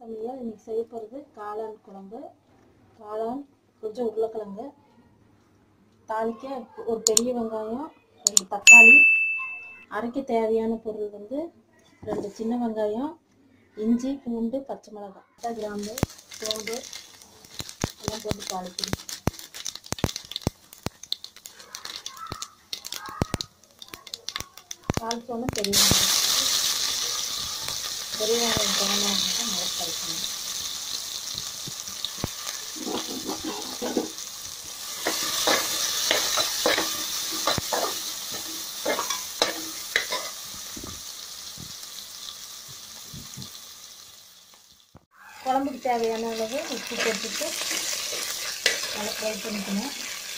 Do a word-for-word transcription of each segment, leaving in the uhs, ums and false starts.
சமையல் இன்னைக்கு செய்ய போகிறது காளான் குழம்பு. காளான், கொஞ்சம் உருளைக்கிழங்கு, தாளிக்க ஒரு பெரிய வெங்காயம், ரெண்டு தக்காளி, அரைக்க தேவையான பொருள் வந்து ரெண்டு சின்ன வெங்காயம், இஞ்சி, பூண்டு, பச்சை மிளகாய், பட்டை, கிராம்பு, சோம்பு எல்லாம் போட்டு தாளிக்கணும். தாளிச்சோன்னா பெரிய வெங்காயம் பெரிய வெங்காயம் தேவையான நல்லா தாளிக்கணும். குழம்புக்கு தேவையான அளவு உப்பு போட்டுட்டு நல்லா ஃப்ரை பண்ணிக்கணும்.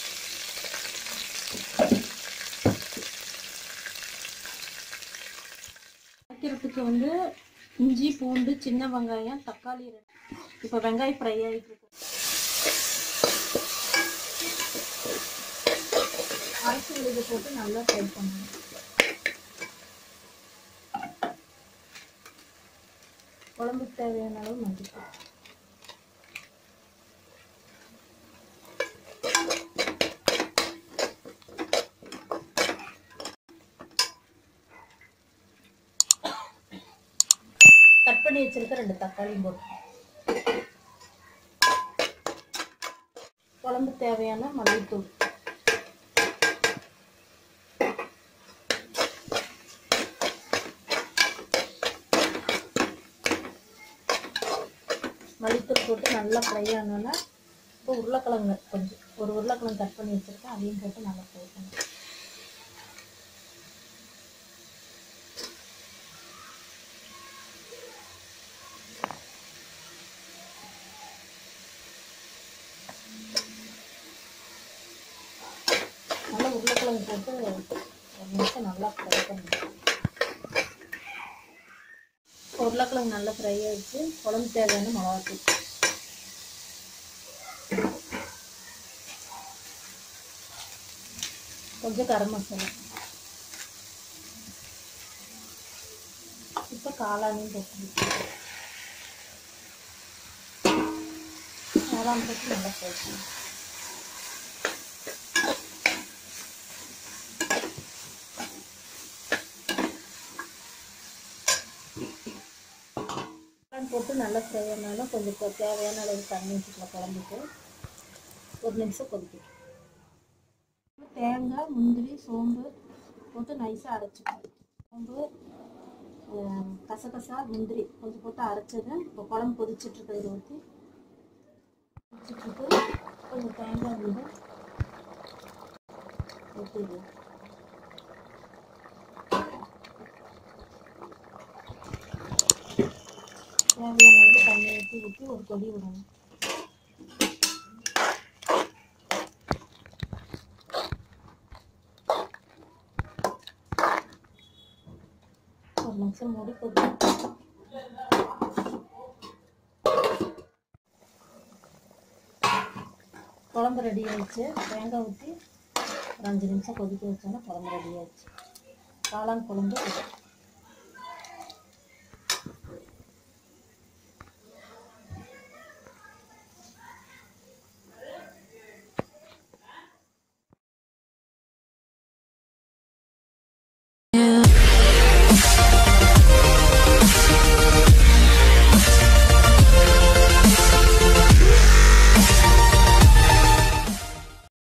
வைக்கிறதுக்கு வந்து இஞ்சி, பூண்டு, சின்ன வெங்காயம், தக்காளி. இப்போ வெங்காயம் ஃப்ரை ஆகிட்டு இருக்கு. அரைச்சி விழுது போட்டு நல்லா ஃப்ரை பண்ணணும். குழம்புக்கு தேவையான அளவு மஞ்சள், கட் பண்ணி வச்சிருக்க ரெண்டு தக்காளியும் போட்டு குழம்பு தேவையான மல்லித்தூள், மல்லித்தூள் போட்டு நல்லா ஃப்ரை ஆனோன்னா இப்போ உருளைக்கிழங்கு கொஞ்சம் ஒரு உருளைக்கிழங்கு கட் பண்ணி வச்சுருக்கேன், அதையும் போட்டு நல்லா ஃப்ரை பண்ணணும். நல்லா உருளைக்கிழங்கு போட்டு ஒரு நிமிஷம் நல்லா ஃப்ரை பண்ணணும். உருளைக்கிழங்கு நல்லா ஃப்ரை ஆகிடுச்சு. குழம்பு தேவையான மிளகாத்தூள், கொஞ்சம் கரம் மசாலா, இப்போ காளானையும் போட்டு காளான் போட்டு நல்லா ஃப்ரை பண்ணணும். போட்டு நல்லா ஃப்ரை ஆனாலும் கொஞ்சம் தேவையான அளவு தண்ணி வச்சுக்கலாம். குழம்புக்கு ஒரு நிமிஷம் கொதிக்கணும். தேங்காய், முந்திரி, சோம்பு போட்டு நைஸாக அரைச்சிக்கணும். சோம்பு, கசகசா, முந்திரி கொஞ்சம் போட்டு அரைச்சது இப்போ குழம்பு கொதிச்சிட்ருக்கிறத ஊற்றி கொதிச்சிட்ருக்கு. கொஞ்சம் தேங்காய் வந்து ஊற்றிடுவோம். தேவையான அளவு தண்ணி ஊற்றி ஊற்றி ஒரு கொதி விடணும். ஒரு நிமிஷம் மூடி கொதி. குழம்பு ரெடி ஆயிடுச்சு. தேங்காய் ஊற்றி ஒரு அஞ்சு நிமிஷம் கொதிக்க வச்சோன்னா குழம்பு ரெடி ஆயிடுச்சு. காளான் குழம்பு.